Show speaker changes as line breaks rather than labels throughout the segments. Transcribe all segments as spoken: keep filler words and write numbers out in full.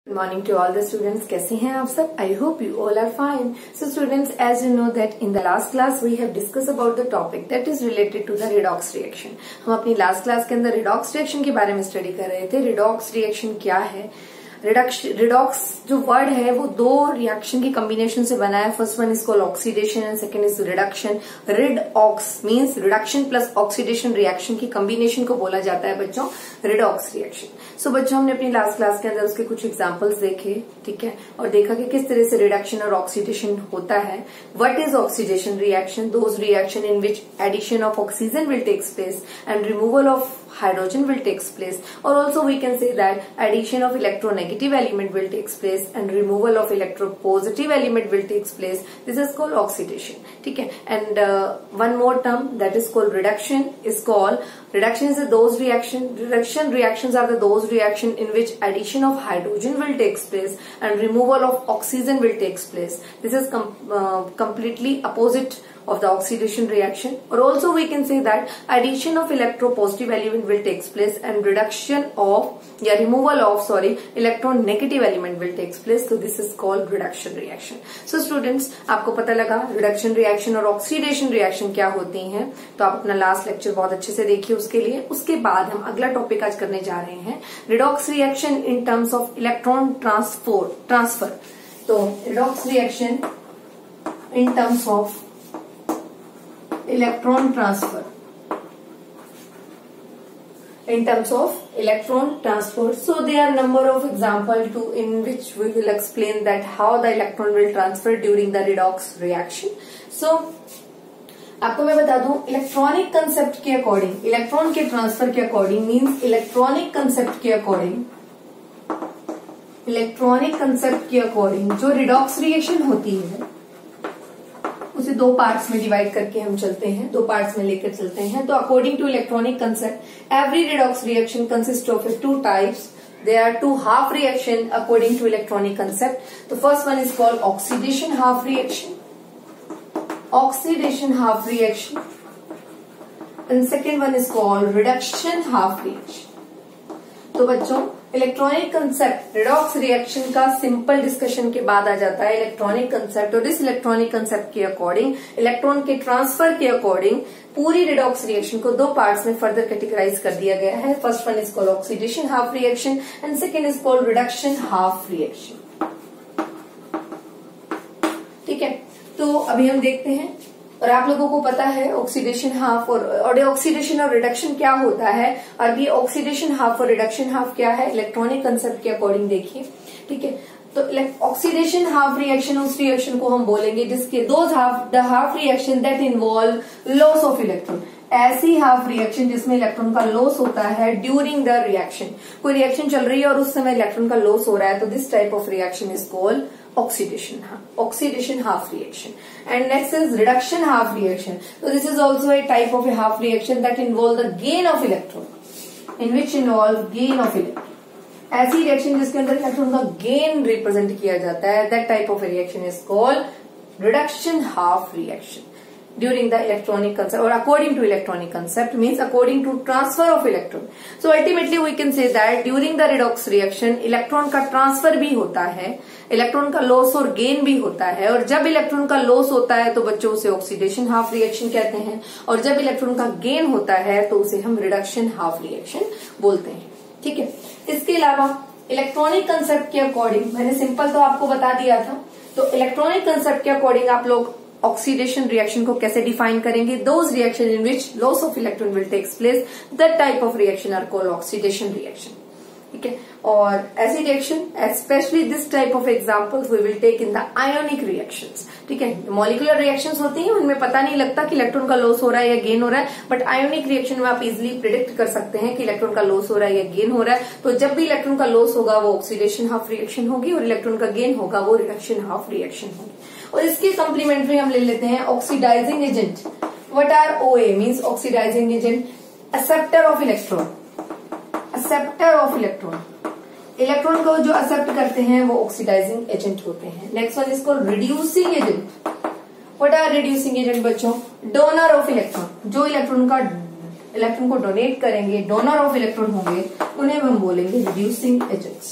Good morning to all the students. कैसे हैं आप सब? I hope you all are fine. So students, as you know that in the last class we have discussed about the topic that is related to the redox reaction. हम अपनी last class के अंदर redox reaction के बारे में study कर रहे थे. redox reaction क्या है? रिडॉक्स जो वर्ड है वो दो रिएक्शन की कॉम्बिनेशन से बना है. First one is called oxidation and second is reduction. Redox means reduction plus oxidation reaction की कॉम्बिनेशन को बोला जाता है बच्चों रिडॉक्स रिएक्शन. सो बच्चों हमने अपनी लास्ट क्लास के अंदर उसके कुछ एग्जांपल्स देखे, ठीक है, और देखा कि किस तरह से रिडक्शन और ऑक्सीडेशन होता है. What is oxidation reaction? Those reaction in which addition of oxygen will takes place and removal of hydrogen will takes place, or also we can say that addition of electronegative element will takes place and removal of electropositive element will takes place. This is called oxidation, ठीक है. And uh, one more term that is called reduction is called reduction is those reaction reduction reactions are the those reaction in which addition of hydrogen will takes place and removal of oxygen will takes place. This is com uh, completely opposite of the oxidation reaction, or also we can say that addition of electropositive element will takes place and reduction of या removal of sorry electron negative element will takes place. So this is called reduction reaction. So students, आपको पता लगा reduction reaction और oxidation reaction क्या होती हैं. तो आप अपना लास्ट लेक्चर बहुत अच्छे से देखिए उसके लिए. उसके बाद हम अगला टॉपिक आज करने जा रहे हैं redox reaction in terms of electron transfer transfer. तो redox reaction in terms of electron transfer in terms of electron transfer. So there are number of example to in which we will explain that how the electron will transfer during the redox reaction. So आपको मैं बता दूं electronic concept के according electron के transfer के according means electronic concept के according electronic concept के according जो रिडॉक्स रिएक्शन होती है उसे दो पार्ट्स में डिवाइड करके हम चलते हैं, दो पार्ट्स में लेकर चलते हैं. तो according to electronic concept every redox reaction consist of two types. There are two half reaction according to electronic concept. The first one is called oxidation half reaction. Oxidation half reaction. And second one is called reduction half reaction. तो बच्चों electronic concept redox reaction का simple discussion के बाद आ जाता है electronic concept. और इस इलेक्ट्रॉनिक कंसेप्ट के अकॉर्डिंग इलेक्ट्रॉन के ट्रांसफर के अकॉर्डिंग पूरी रिडॉक्स रिएक्शन को दो पार्ट्स में फर्दर कैटेगराइज कर दिया गया है. First one is called oxidation half reaction and second is called reduction half reaction, ठीक है. तो अभी हम देखते हैं. और आप लोगों को पता है ऑक्सीडेशन हाफ और ऑक्सीडेशन और रिडक्शन क्या होता है. अभी ऑक्सीडेशन हाफ और रिडक्शन हाफ क्या है इलेक्ट्रॉनिक कंसेप्ट के अकॉर्डिंग देखिए, ठीक है. तो ऑक्सीडेशन हाफ रिएक्शन उस रिएक्शन को हम बोलेंगे जिसके दो half the half reaction that involve loss of electron. ऐसी हाफ रिएक्शन जिसमें इलेक्ट्रॉन का लॉस होता है ड्यूरिंग द रिएक्शन. कोई रिएक्शन चल रही है और उस समय इलेक्ट्रॉन का लॉस हो रहा है, तो this type of reaction is called oxidation oxidation half reaction. And next is reduction half reaction. So this is also a type of a half reaction that involve the gain of electron, in which involve gain of electron. ऐसी reaction जिसके अंदर electron का gain represent किया जाता है, that type of a reaction is called reduction half reaction during the electronic concept or according to electronic concept means according to transfer of electron. So ultimately we can say that during the redox reaction electron का transfer भी होता है, electron का loss और gain भी होता है. और जब इलेक्ट्रॉन का लॉस होता है तो बच्चों उसे ऑक्सीडेशन हाफ रिएक्शन कहते हैं, और जब इलेक्ट्रॉन का गेन होता है तो उसे हम रिडक्शन हाफ रिएक्शन बोलते हैं, ठीक है. इसके अलावा इलेक्ट्रॉनिक कंसेप्ट के अकॉर्डिंग मैंने सिंपल तो आपको बता दिया था. तो इलेक्ट्रॉनिक कंसेप्ट के अकॉर्डिंग आप लोग ऑक्सीडेशन रिएक्शन को कैसे डिफाइन करेंगे? Those reaction in which loss of electron will takes place, that type of reaction are called oxidation reaction, ठीक है. और ऐसी रिएक्शन specially this type of examples we will take in the ionic reactions, ठीक है. Molecular reactions होती हैं उनमें पता नहीं लगता कि इलेक्ट्रॉन का लॉस हो रहा है या गेन हो रहा है, बट आयोनिक रिएक्शन में आप इजिली प्रिडिक्ट कर सकते हैं कि इलेक्ट्रॉन का लॉस हो रहा है या गेन हो रहा है. तो जब भी इलेक्ट्रॉन का लॉस होगा वो ऑक्सीडेशन हाफ रिएक्शन होगी और इलेक्ट्रॉन का गेन होगा वो रिडक्शन हाफ रिएक्शन होगी. और इसके कम्प्लीमेंट्री हम ले लेते हैं oxidizing agent. What are OA means oxidizing agent acceptor of electron. Acceptor of electron electron को जो एक्सेप्ट करते हैं वो ऑक्सीडाइजिंग एजेंट होते हैं. Next one is called reducing agent. What are reducing agent बच्चों? Donor of electron. जो electron का इलेक्ट्रॉन को डोनेट करेंगे, डोनर ऑफ इलेक्ट्रॉन होंगे, उन्हें हम बोलेंगे रिड्यूसिंग एजेंट्स.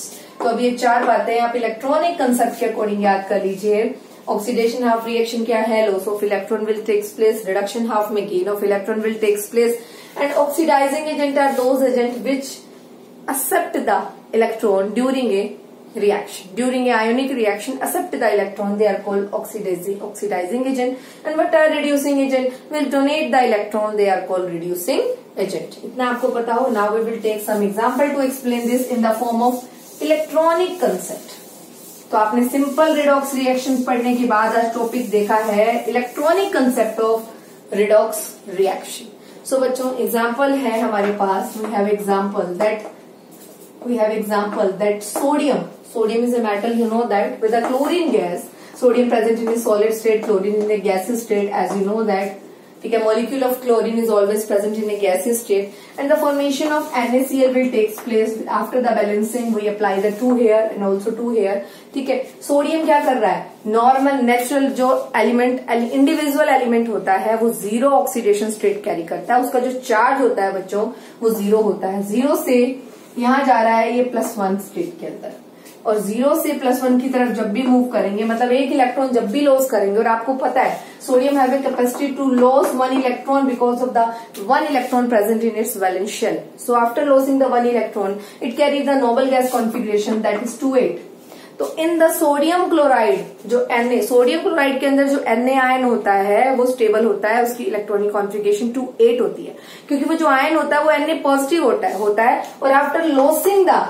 तो अब ये चार बातें आप इलेक्ट्रॉनिक कंसेप्ट के अकॉर्डिंग याद कर लीजिए। ऑक्सीडेशन हाफ रिएक्शन क्या है? Loss of electron will takes place, reduction half में gain of electron will takes place, and oxidizing agent are those agent which accept the electron during a reaction. During a ionic reaction, accept the electron. They are called oxidizing oxidizing agent. And what are reducing agent? Will donate the electron. They are called reducing agent. इतना आपको पता हो. Now we will take some example to explain this in the form of electronic concept. तो आपने simple redox reaction पढ़ने के बाद आज टॉपिक देखा है electronic concept of redox reaction. So बच्चों एग्जाम्पल है हमारे पास. We have example that we have example that sodium sodium is a metal, you know that, with a chlorine gas. Sodium present in the solid state, chlorine in the gaseous state, as you know that. ठीक है, molecule of chlorine is always present in a gaseous state, and the formation of NaCl will takes place after the balancing. We apply the two here and also two here. ठीक है, sodium क्या कर रहा है? Normal natural जो element individual element होता है वो जीरो ऑक्सीडेशन स्टेट कैरी करता है. उसका जो चार्ज होता है बच्चों वो जीरो होता है. जीरो से यहाँ जा रहा है ये प्लस वन स्टेट के अंदर, और जीरो से प्लस वन की तरफ जब भी मूव करेंगे, मतलब एक इलेक्ट्रॉन जब भी लॉस करेंगे, और आपको पता है sodium have a capacity to loss one electron because of the one electron present in its valence shell. So after losing the one electron it carry the noble gas configuration that is two eight. तो in the sodium chloride जो Na sodium chloride के अंदर जो Na ion होता है वो stable होता है, उसकी इलेक्ट्रॉनिक कॉन्फिगरेशन टू एट होती है, क्योंकि वो जो आयन होता है वो Na पॉजिटिव होता है होता है और आफ्टर लॉसिंग द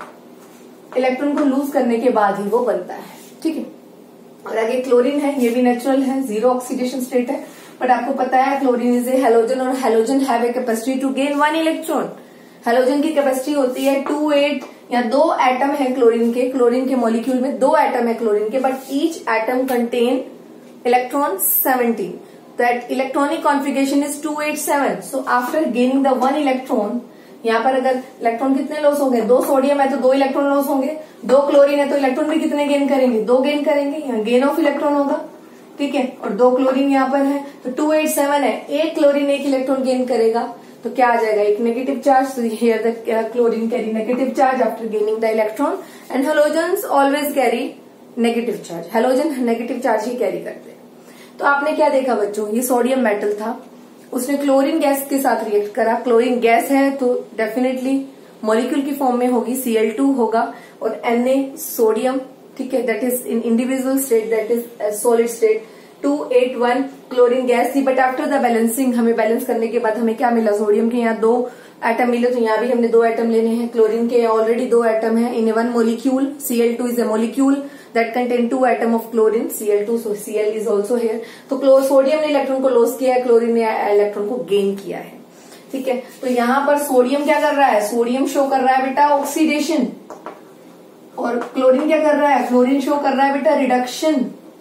इलेक्ट्रॉन को लूज करने के बाद ही वो बनता है. ठीक है, और आगे क्लोरीन है, ये भी नेचुरल है, जीरो ऑक्सीडेशन स्टेट है, बट आपको पता है क्लोरीन इज ए हेलोजन, और halogen have a capacity to gain one electron. Halogen की कैपेसिटी होती है टू एट, या दो एटम है क्लोरीन के, क्लोरीन के मॉलिक्यूल में दो एटम है क्लोरीन के, but each atom contain electron seventeen. That electronic configuration is two eight seven. So after gaining the one electron, यहाँ पर अगर इलेक्ट्रॉन कितने लॉस होंगे? दो सोडियम है तो दो इलेक्ट्रॉन लॉस होंगे, दो क्लोरीन है तो इलेक्ट्रॉन भी कितने गेन करेंगे? दो गेन करेंगे. यहाँ गेन ऑफ इलेक्ट्रॉन होगा. ठीक है, और दो क्लोरीन यहाँ पर है तो टू एट सेवन है, एक क्लोरीन एक इलेक्ट्रॉन गेन करेगा तो क्या आ जाएगा? एक नेगेटिव चार्ज. तो here the chlorine carry negative charge after gaining the electron, and halogens always carry negative charge. Halogen negative charge ही कैरी करते हैं. तो आपने क्या देखा बच्चों? ये सोडियम मेटल था, उसने क्लोरीन गैस के साथ रिएक्ट करा. क्लोरीन गैस है तो डेफिनेटली मॉलिक्यूल की फॉर्म में होगी, सी एल टू होगा, और Na सोडियम. ठीक है, that is in individual state, that is solid state. Two eight one chlorine gas थी, बट आफ्टर द बैलेंसिंग हमें बैलेंस करने के बाद हमें क्या मिला? सोडियम के यहाँ दो एटम मिले, तो यहाँ भी हमने दो एटम लेने हैं. क्लोरीन के ऑलरेडी दो एटम है in one molecule. C L two is a molecule that contain two atom of chlorine, C L two, so C L is also here. तो सोडियम ने इलेक्ट्रॉन को लॉस किया है, क्लोरीन ने electron को gain किया है. ठीक है, तो यहाँ पर सोडियम क्या कर रहा है? सोडियम शो कर रहा है बेटा ऑक्सीडेशन, और क्लोरीन क्या कर रहा है? क्लोरीन शो कर रहा है बेटा रिडक्शन.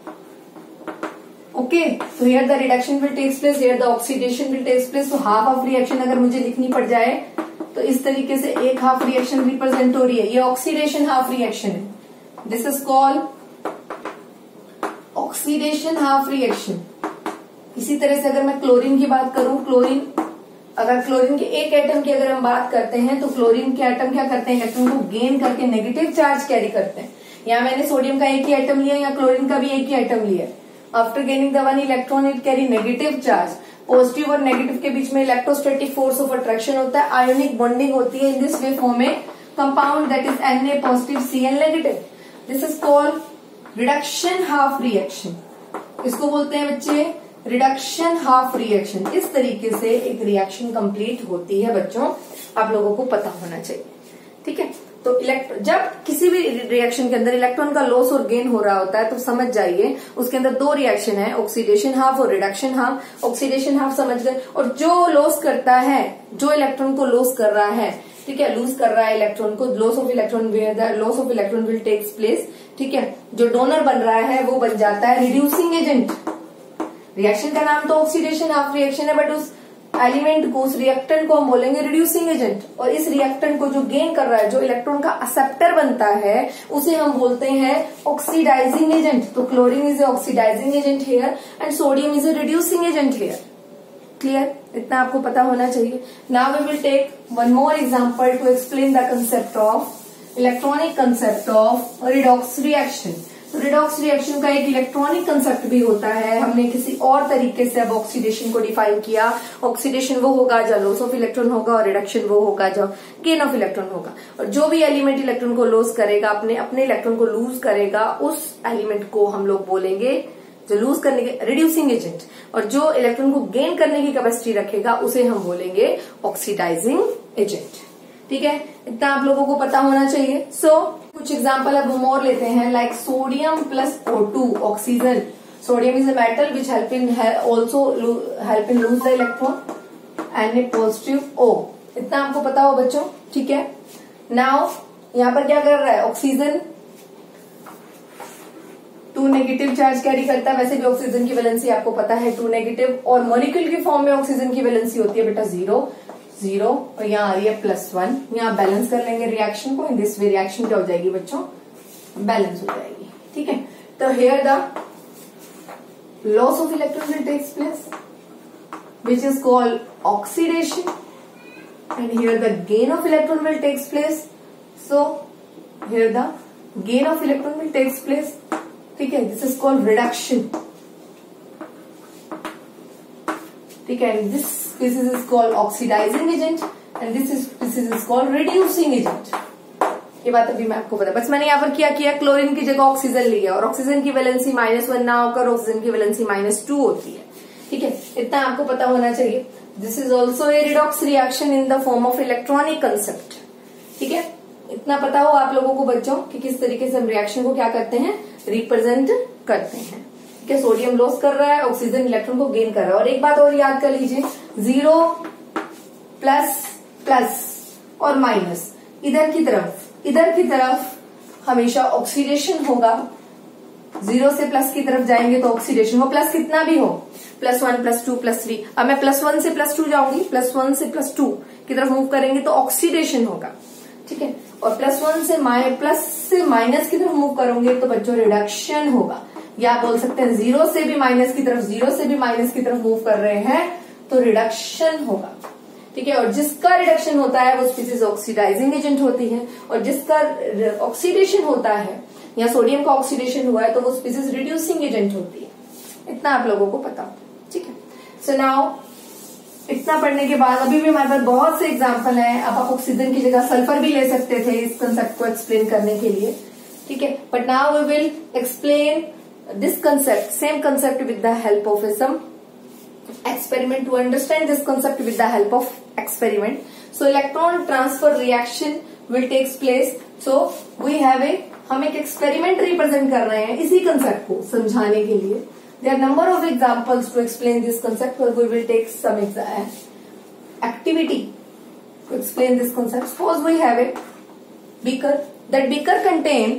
ओके, तो here the reduction will takes place, here the oxidation will takes place. तो हाफ ऑफ रिएक्शन अगर मुझे लिखनी पड़ जाए तो इस तरीके से एक हाफ रिएक्शन रिप्रेजेंट हो रही है. ये ऑक्सीडेशन हाफ रिएक्शन है. This is called oxidation half reaction. इसी तरह से अगर मैं क्लोरीन की बात करूं, क्लोरीन अगर क्लोरीन के एक एटम की अगर हम बात करते हैं तो क्लोरीन के एटम क्या करते हैं? इलेक्ट्रॉन को गेन करके नेगेटिव चार्ज कैरी करते हैं. यहाँ मैंने सोडियम का एक ही एटम लिया, या क्लोरीन का भी एक ही एटम लिया. After gaining the one electron it carry negative charge. Positive और नेगेटिव के बीच में इलेक्ट्रोस्टैटिक फोर्स ऑफ अट्रैक्शन होता है, आयोनिक बॉन्डिंग होती है. In this way form a compound that is Na positive Cl negative. This is called reduction half reaction. इसको बोलते हैं बच्चे रिडक्शन हाफ रिएक्शन. इस तरीके से एक रिएक्शन कंप्लीट होती है बच्चों, आप लोगों को पता होना चाहिए. ठीक है, तो इलेक्ट्रॉन जब किसी भी रिएक्शन के अंदर इलेक्ट्रॉन का लॉस और गेन हो रहा होता है तो समझ जाइए उसके अंदर दो रिएक्शन है, ऑक्सीडेशन हाफ और रिडक्शन हाफ. ऑक्सीडेशन हाफ समझ गए, और जो लॉस करता है, जो इलेक्ट्रॉन को लॉस कर रहा है, ठीक है, लूज कर रहा है इलेक्ट्रॉन को, loss of electron loss of electron will takes place. ठीक है, जो डोनर बन रहा है वो बन जाता है रिड्यूसिंग एजेंट. रिएक्शन का नाम तो ऑक्सीडेशन हाफ रिएक्शन है, बट उस एलिमेंट को, उस रिएक्टेंट को हम बोलेंगे रिड्यूसिंग एजेंट. और इस रिएक्टेंट को जो गेन कर रहा है, जो इलेक्ट्रॉन का एक्सेप्टर बनता है, उसे हम बोलते हैं ऑक्सीडाइजिंग एजेंट. तो chlorine is a oxidizing agent here and sodium is a reducing agent here. Clear? इतना आपको पता होना चाहिए. Now we will take one more example to explain the concept of electronic concept of redox reaction. तो redox reaction का एक electronic concept भी होता है। हमने किसी और तरीके से अब ऑक्सीडेशन को डिफाइन किया। ऑक्सीडेशन वो होगा जब लॉस ऑफ इलेक्ट्रॉन होगा और रिडक्शन वो होगा जब गेन ऑफ इलेक्ट्रॉन होगा। और जो भी एलिमेंट इलेक्ट्रॉन को लॉस करेगा, अपने अपने इलेक्ट्रॉन को लूज करेगा, उस एलिमेंट को हम लोग बोलेंगे जो लूज करने के रिड्यूसिंग एजेंट, और जो इलेक्ट्रॉन को गेन करने की कैपेसिटी रखेगा उसे हम बोलेंगे ऑक्सीडाइजिंग एजेंट। ठीक है, इतना आप लोगों को पता होना चाहिए। सो so, कुछ एग्जांपल अब हम और लेते हैं, like sodium plus O two oxygen. Sodium is a metal which help in also help in lose the electron and a positive O. इतना आपको पता हो बच्चों। ठीक है, नाउ यहाँ पर क्या कर रहा है, oxygen two negative charge carry करता है। वैसे भी ऑक्सीजन की वैलेंसी आपको पता है टू नेगेटिव, और मॉलिक्यूल की फॉर्म में ऑक्सीजन की वैलेंसी होती है बेटा जीरो जीरो, और यहाँ आ रही है प्लस वन। यहाँ बैलेंस कर लेंगे रिएक्शन को, इन दिस वे रिएक्शन क्या हो जाएगी बच्चों, बैलेंस हो जाएगी। ठीक है, तो here the loss of electron will takes place which is called oxidation, and here the gain of electron will takes place. So here the gain of electron will takes place. ठीक है, this is called reduction. ठीक है, this species is called oxidizing agent and this is species is called reducing agent। ये बात अभी मैं आपको बता, बस मैंने यहाँ पर क्या किया, क्लोरीन की जगह ऑक्सीजन लिया, और ऑक्सीजन की वैलेंसी माइनस वन ना होकर ऑक्सीजन की वैलेंसी माइनस टू होती है। ठीक है, इतना आपको पता होना चाहिए। This is also a redox reaction in the form of electronic concept. ठीक है, इतना पता हो आप लोगों को बच्चों कि किस तरीके से हम रिएक्शन को क्या करते हैं, रिप्रेजेंट करते हैं। ठीक है, सोडियम लॉस कर रहा है, ऑक्सीजन इलेक्ट्रॉन को गेन कर रहा है। और एक बात और याद कर लीजिए, जीरो प्लस प्लस और माइनस, इधर की तरफ इधर की तरफ हमेशा ऑक्सीडेशन होगा। जीरो से प्लस की तरफ जाएंगे तो ऑक्सीडेशन हो, प्लस कितना भी हो, plus one plus two plus three. अब मैं प्लस वन से प्लस टू जाऊंगी, प्लस वन से प्लस टू की तरफ मूव करेंगे तो ऑक्सीडेशन होगा। ठीक है, और प्लस वन से प्लस से माइनस की तरफ मूव करोगे तो बच्चों रिडक्शन होगा। या आप बोल सकते हैं जीरो से भी माइनस की तरफ, जीरो से भी माइनस की तरफ मूव कर रहे हैं तो रिडक्शन होगा। ठीक है, और जिसका रिडक्शन होता है वो स्पीसीज ऑक्सीडाइजिंग एजेंट होती है, और जिसका ऑक्सीडेशन होता है या सोडियम का ऑक्सीडेशन हुआ है तो वो स्पीसीज रिड्यूसिंग एजेंट होती है। इतना आप लोगों को पता हो। ठीक है, सो नाउ इतना पढ़ने के बाद अभी भी हमारे पास बहुत से एग्जाम्पल हैं। अब आप ऑक्सीजन की जगह सल्फर भी ले सकते थे इस कंसेप्ट को एक्सप्लेन करने के लिए। ठीक है, but now we will explain this concept, same concept with the help of some experiment, to understand this concept with the help of experiment. So electron transfer reaction will takes place. So we have a, हम एक experiment represent कर रहे हैं इसी concept को समझाने के लिए। There are number of examples to explain this concept, but we will take some activity to explain this concept. Suppose we have a beaker. That beaker contain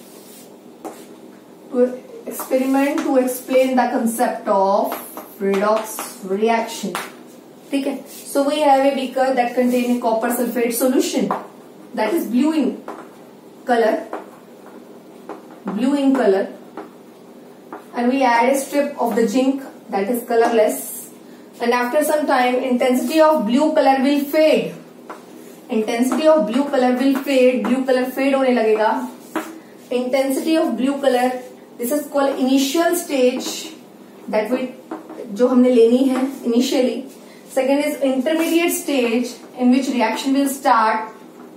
to experiment to explain the concept of redox reaction. ठीक है, so we have a beaker that contain a copper sulfate solution that is blue in color, blue in color, and we add a strip of the zinc that is colorless, and after some time intensity of blue color will fade. Intensity of blue color will fade, blue color fade होने लगेगा। Intensity of blue color, this is called initial stage that we जो हमने लेनी है initially. Second is intermediate stage in which reaction will start.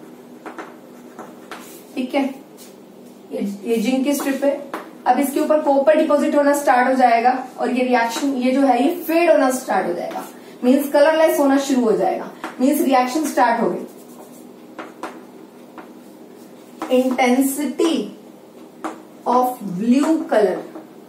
ठीक है, ये ये जिंक की स्ट्रिप है। अब इसके ऊपर कॉपर डिपॉजिट होना स्टार्ट हो जाएगा और ये रिएक्शन ये जो है ये फेड होना स्टार्ट हो जाएगा, मीन्स कलरलेस होना शुरू हो जाएगा, मीन्स रिएक्शन स्टार्ट हो गई। Intensity of blue colour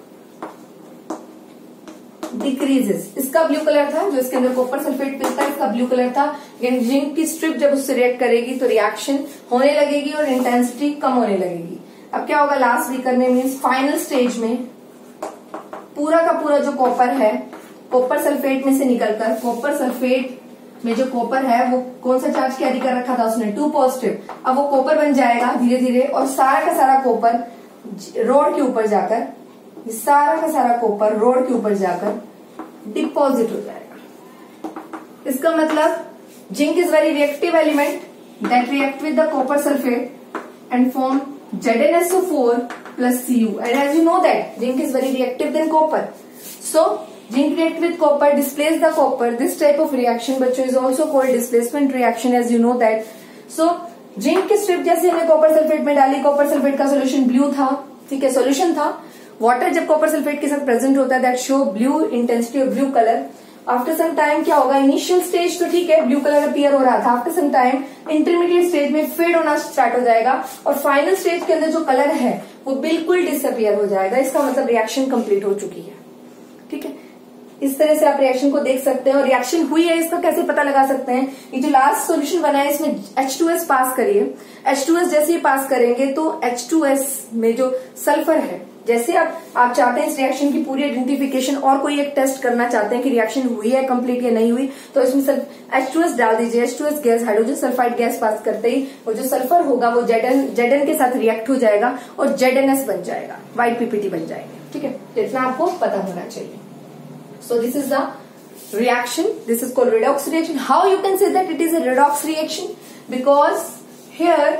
decreases. इसका ब्लू कलर था जो इसके अंदर कॉपर सल्फेट मिलता है, इसका ब्लू कलर था, लेकिन जिंक की स्ट्रिप जब उससे रिएक्ट करेगी तो रिएक्शन होने लगेगी और इंटेंसिटी कम होने लगेगी। अब क्या होगा लास्ट बीकर में, मीन्स फाइनल स्टेज में पूरा का पूरा जो कॉपर है कॉपर सल्फेट में से निकलकर, कॉपर सल्फेट में जो कॉपर है वो कौन सा चार्ज कैरी कर रखा था उसने, टू पॉजिटिव। अब वो कॉपर बन जाएगा धीरे धीरे और सारा का सारा कॉपर रोड के ऊपर जाकर, सारा का सारा कॉपर रोड के ऊपर जाकर डिपॉजिट हो जाएगा। इसका मतलब zinc is very reactive element that react with the copper sulphate and form Z n S O four plus C u. And as you know that zinc is very reactive than copper. So zinc react with copper, displace the copper. This type of reaction बच्चों is also called displacement reaction, as you know that. So zinc की strip जैसे हमने copper sulphate में डाली, copper sulphate का solution blue था, ठीक है, सोल्यूशन था. वाटर जब कॉपर सल्फेट के साथ प्रेजेंट होता है दैट शो ब्लू इंटेंसिटी और blue colour. After some time क्या होगा, इनिशियल स्टेज तो ठीक है ब्लू कलर अपीयर हो रहा था, after some time intermediate stage में फेड होना स्टार्ट हो जाएगा और फाइनल स्टेज के अंदर जो कलर है वो बिल्कुल डिसअपियर हो जाएगा. इसका मतलब रिएक्शन कंप्लीट हो चुकी है. ठीक है, इस तरह से आप रिएक्शन को देख सकते हैं. और रिएक्शन हुई है इसका कैसे पता लगा सकते हैं, ये जो लास्ट सॉल्यूशन बना है इसमें एच टू एस पास करिए. एच टू एस जैसे ही पास करेंगे तो एच टू एस में जो सल्फर है, जैसे आप आप चाहते हैं इस रिएक्शन की पूरी आइडेंटिफिकेशन और कोई एक टेस्ट करना चाहते हैं कि रिएक्शन हुई है कंप्लीट या नहीं हुई, तो इसमें एच टू एस डाल दीजिए. H two S gas hydrogen sulphide gas pass करते ही वो जो सल्फर होगा वो जेडन जेडन के साथ रिएक्ट हो जाएगा और जेडएनएस बन जाएगा, व्हाइट पीपीटी बन जाएंगे. ठीक है, इतना आपको पता होना चाहिए. So this is the reaction. This is called redox reaction. How you can say that it is a redox reaction? Because here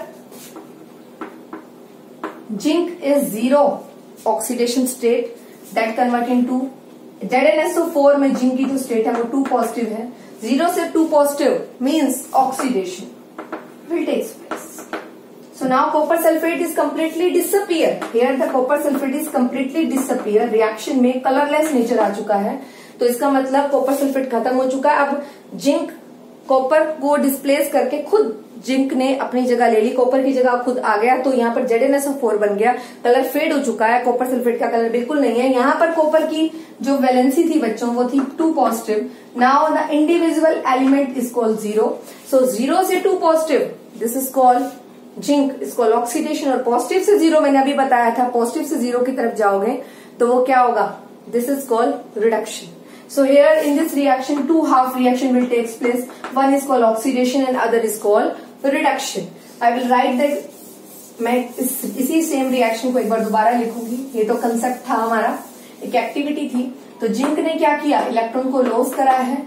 zinc is zero oxidation state that convert into Z n S O four में zinc की जो state है वो two positive है. Zero से two positive means oxidation will take place. So now copper sulfate is completely disappear. Here the copper sulfate is completely disappear. Reaction में colorless nature आ चुका है, तो इसका मतलब कॉपर सल्फेट खत्म हो चुका है. अब जिंक कॉपर को डिस्प्लेस करके खुद जिंक ने अपनी जगह ले ली, कॉपर की जगह खुद आ गया, तो यहाँ पर Z n S O four बन गया. कलर फेड हो चुका है, कॉपर सल्फेट का कलर बिल्कुल नहीं है. यहाँ पर कॉपर की जो वैलेंसी थी बच्चों वो थी two positive. Now the individual element is called zero. So zero से two positive, this is called zinc is called oxidation. और पॉजिटिव से जीरो मैंने अभी बताया था, पॉजिटिव से जीरो की तरफ जाओगे तो वो क्या होगा, this is called reduction. So here in this reaction two half reaction will take place. One is called oxidation and other is called reduction. I will write that. मैं इस, इसी सेम रिएक्शन को एक बार दोबारा लिखूंगी. ये तो कंसेप्ट था हमारा, एक एक्टिविटी थी. तो जिंक ने क्या किया, इलेक्ट्रॉन को लॉस करा है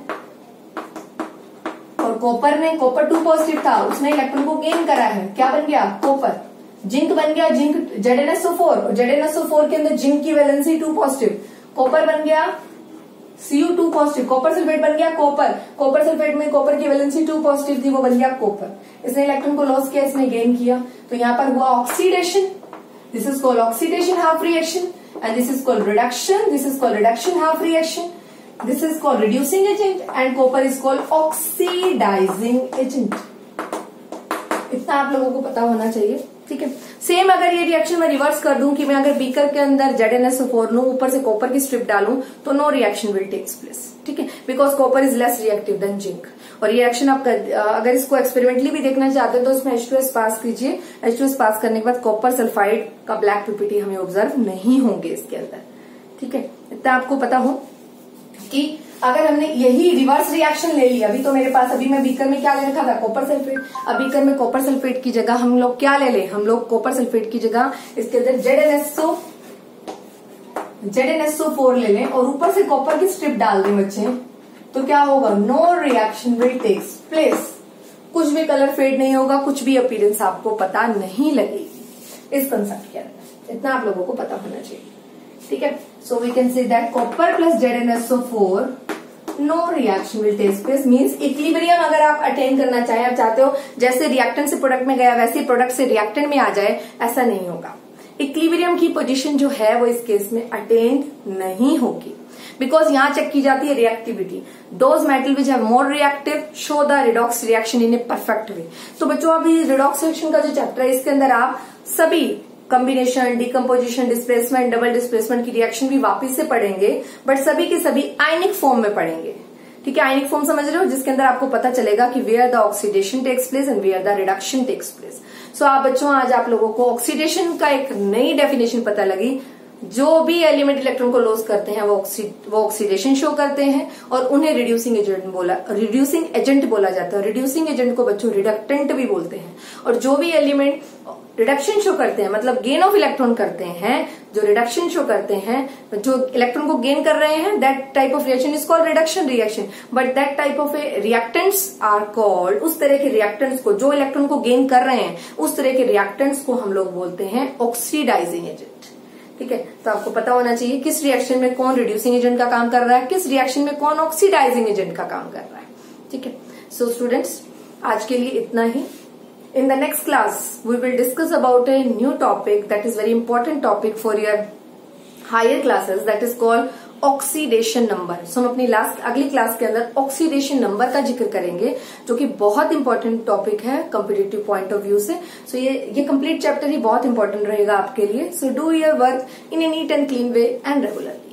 और कॉपर ने, कॉपर टू पॉजिटिव था, उसने इलेक्ट्रॉन को गेन करा है. क्या बन गया, कॉपर. जिंक बन गया zinc Z n S O four और Z n S O four के अंदर जिंक की वैलेंसी टू पॉजिटिव. कॉपर बन गया C u two positive. Copper sulphate बन गया कॉपर. कॉपर सल्फेट में कॉपर की वैलेंसी टू पॉजिटिव थी, वो बन गया कॉपर. इसने इलेक्ट्रॉन को लॉस किया, इसने गेन किया, तो यहाँ पर हुआ oxidation. This is called oxidation half reaction and this is called reduction. This is called reduction half reaction. This is called reducing agent and copper is called oxidising agent. इतना आप लोगों को पता होना चाहिए. ठीक है, सेम अगर ये रिएक्शन मैं रिवर्स कर दूं कि मैं अगर बीकर के अंदर Z n S O four लूं, ऊपर से कॉपर की स्ट्रिप डालूं, तो no reaction will takes place. ठीक है, because copper is less reactive than zinc. और ये रिएक्शन आप कर, अगर इसको एक्सपेरिमेंटली भी देखना चाहते हैं तो इसमें एच टू एस पास कीजिए. एच टू एस पास करने के बाद कॉपर सल्फाइड का ब्लैक पीपीटी हमें ऑब्जर्व नहीं होंगे इसके अंदर. ठीक है, इतना आपको पता हो कि अगर हमने यही रिवर्स रिएक्शन ले लिया, अभी तो मेरे पास, अभी मैं बीकर में क्या ले रखा था, कॉपर सल्फेट. अब बीकर में कॉपर सल्फेट की जगह हम लोग क्या ले लें, हम लोग कॉपर सल्फेट की जगह इसके अंदर Z n S O Z n S O four ले लें और ऊपर से कॉपर की स्ट्रिप डाल दें बच्चे, तो क्या होगा, no reaction will takes place. कुछ भी कलर फेड नहीं होगा, कुछ भी अपीयरेंस आपको पता नहीं लगेगी. इस कंसेप्ट के अंदर इतना आप लोगों को पता होना चाहिए. ठीक है, so we can say that copper plus Z n S O four no reaction will take place. Means equilibrium अगर आप अटेन करना चाहें, आप चाहते हो जैसे रिएक्टेंट से प्रोडक्ट में गया वैसे प्रोडक्ट से रिएक्टेंट में आ जाए, ऐसा नहीं होगा. इक्विलिब्रियम की पोजीशन जो है वो इस केस में अटेन नहीं होगी, बिकॉज यहां चेक की जाती है reactivity. Those metal which have more reactive show the redox reaction in a perfect way. तो बच्चों अभी रिडॉक्स रिएक्शन का जो चैप्टर है इसके अंदर आप सभी combination, decomposition, displacement, double displacement की रिएक्शन भी वापस से पढ़ेंगे, बट सभी के सभी आयनिक फॉर्म में पढ़ेंगे. ठीक है, आयनिक फॉर्म समझ रहे हो, जिसके अंदर आपको पता चलेगा कि where the oxidation takes place and where the reduction takes place. So आप बच्चों आज आप लोगों को ऑक्सीडेशन का एक नई डेफिनेशन पता लगी. जो भी एलिमेंट इलेक्ट्रॉन को लॉस करते हैं वो वो ऑक्सीडेशन शो करते हैं और उन्हें रिड्यूसिंग एजेंट बोला रिड्यूसिंग एजेंट बोला जाता है. रिड्यूसिंग एजेंट को बच्चों रिडक्टेंट भी बोलते हैं. और जो भी एलिमेंट रिडक्शन शो करते हैं, मतलब गेन ऑफ इलेक्ट्रॉन करते हैं, जो रिडक्शन शो करते हैं, जो इलेक्ट्रॉन को गेन कर रहे हैं, that type of reaction is called reduction reaction. But that type of reactants are called, उस तरह के रिएक्टेंट्स को जो इलेक्ट्रॉन को गेन कर रहे हैं, उस तरह के रिएक्टेंट्स को हम लोग बोलते हैं ऑक्सीडाइजिंग एजेंट. ठीक है, तो आपको पता होना चाहिए किस रिएक्शन में कौन रिड्यूसिंग एजेंट का काम कर रहा है, किस रिएक्शन में कौन ऑक्सीडाइजिंग एजेंट का काम कर रहा है. ठीक है, सो स्टूडेंट्स आज के लिए इतना ही. In the next class, we will discuss about a new topic that is very important topic for your higher classes, that is called oxidation number. So हम अपनी लास्ट अगली क्लास के अंदर ऑक्सीडेशन नंबर का जिक्र करेंगे, जो कि बहुत इंपॉर्टेंट टॉपिक है कॉम्पिटिटिव पॉइंट ऑफ व्यू से. सो so ये ये कंप्लीट चैप्टर ही बहुत इंपॉर्टेंट रहेगा आपके लिए. So do your work in a neat and clean way and regularly.